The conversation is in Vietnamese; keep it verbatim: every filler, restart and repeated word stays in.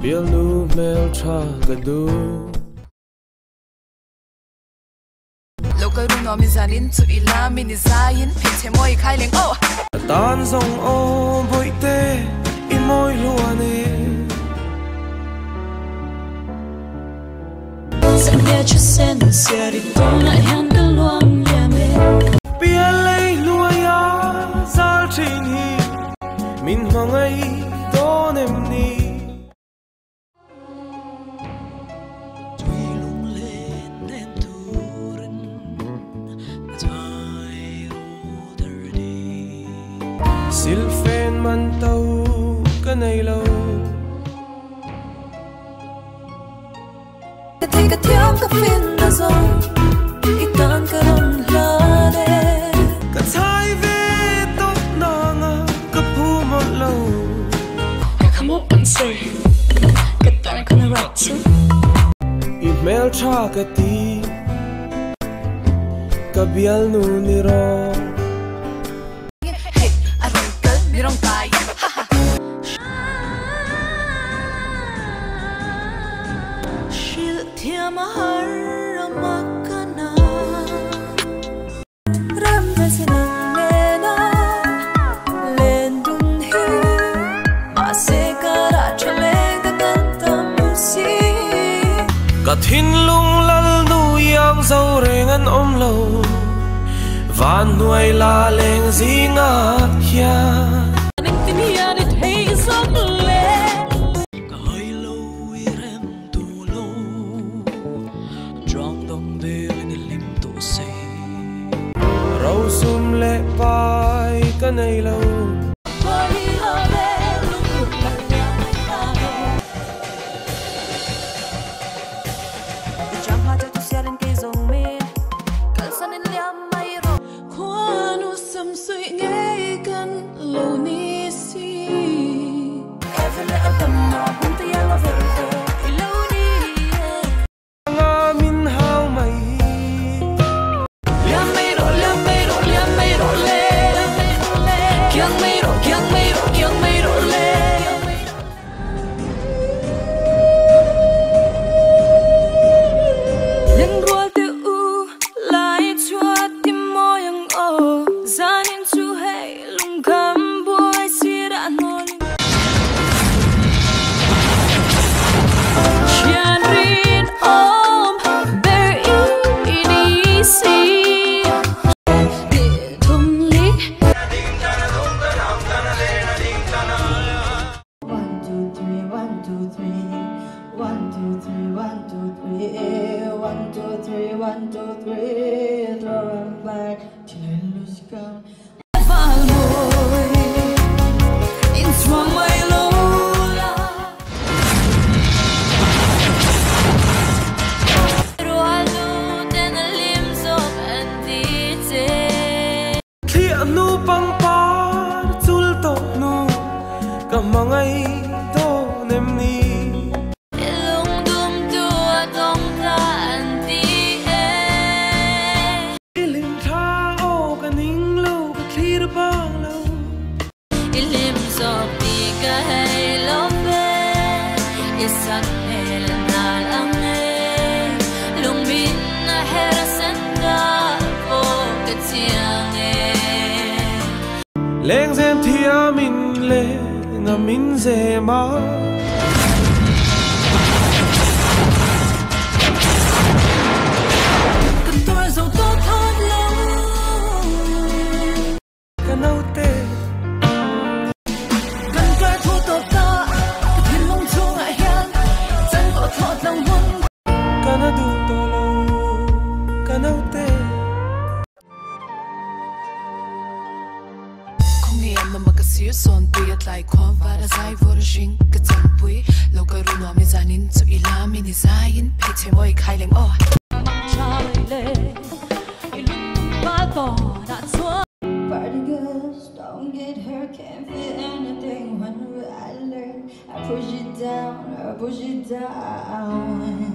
biel nu mel tra gadu Lokaru no mi zanin tu ila mi ni zayin Pete moi khai leng oh tan zong o boi te in moi luane Sen nghe cho sen xia đi tông lại hẹn cái luang nhà mê biel lei luaya zal chin hi min mangai don em ni Silfen man tau ka nay lâu Cái thấy cái thiếu cái phiền đã rồi Ít tan cái rong la đê Ka thai ve tok na nga ka pu một lâu Hãy không muốn ăn say Cái tan cái nó rạc chứ Email tra ka ti Ka bial nu ni ro Hey, aron ka ni rong tai Shil thiam har makana Ram na sinang nena Len dun hi Ma se kara chale ka kantam si Ka thin lung lal nu yang dâu rengan om lâu Van nuôi la leng zinga hian Anh tin hiền ít hay giấc lệ Cả hơi lâu irem tu lâu Trong đông về lên lim tu say Rau sum le pai ka nay lâu Bari hale lung lang yang tahe Jam haja tu siaran ke zong me Kalsanin liam mai ro Kuanu sam sui ngay kan lo ni si Evele atama punta ya la verde Lo ni nga min hao mai Liam mai ro liam mai ro liam mai ro le Kyang mai ro kyang mai ro kyang mai ro le Leng rua te u lai chua tim mo yang o Zanin chu hey lung kam boy si da no ling Chian rin om ber i ni si Địa thung lý One, two, three, one, two, three. One, two, three, one, two, three. One, two, three, one, two, three. Throw 'em back till I lose count. Val môi in xuống mây lâu la Roalu tên lim dọc anh đi chế Khi nu pang pa chul to nu ka mangai don em ni Lung dum tua tông ta anh đi e Ilim tha o ka ning lo ka thlir bang lo Lim dọc đi cả hay lâu về Isak hel na lang e Lung bin na hera senda o ka tiang e leng zem thia min le nga min ze ma Cần tôi dẫu tốt hơn lâu ka nau te Cần tôi thu tốt ta Thiên mong chu ngại hiền Chân có thọt lòng hôn ka na du to lo ka nau te Kung ni am ma ka sir son pi at lai ko vara zai vor jing ka tang pui Lokaru no mi zanin tu ila mi ni zayin Pete moi khai leng oh Charlie lệ Ilung ba to đã xóa Party girls don't get hurt, can't feel anything. When will I learn? I push it down, I push it down.